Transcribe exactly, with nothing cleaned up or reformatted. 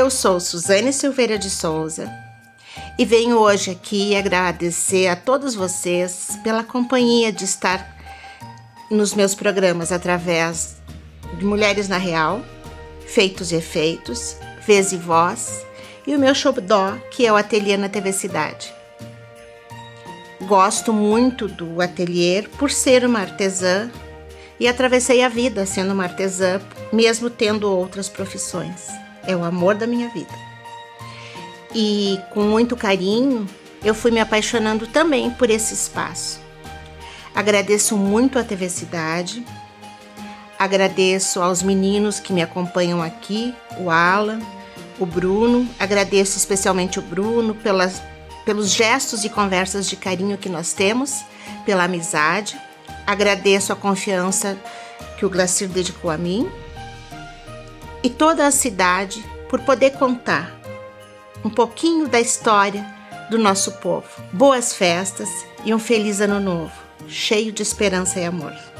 Eu sou Suzane Silveira de Souza e venho hoje aqui agradecer a todos vocês pela companhia de estar nos meus programas através de Mulheres na Real, Feitos e Efeitos, Vez e Voz e o meu xodó, que é o Ateliê na T V Cidade. Gosto muito do ateliê por ser uma artesã e atravessei a vida sendo uma artesã, mesmo tendo outras profissões. É o amor da minha vida. E com muito carinho, eu fui me apaixonando também por esse espaço. Agradeço muito a T V Cidade, agradeço aos meninos que me acompanham aqui, o Alan, o Bruno, agradeço especialmente o Bruno pelas, pelos gestos e conversas de carinho que nós temos, pela amizade, agradeço a confiança que o Glacir dedicou a mim, e toda a cidade por poder contar um pouquinho da história do nosso povo. Boas festas e um feliz ano novo, cheio de esperança e amor.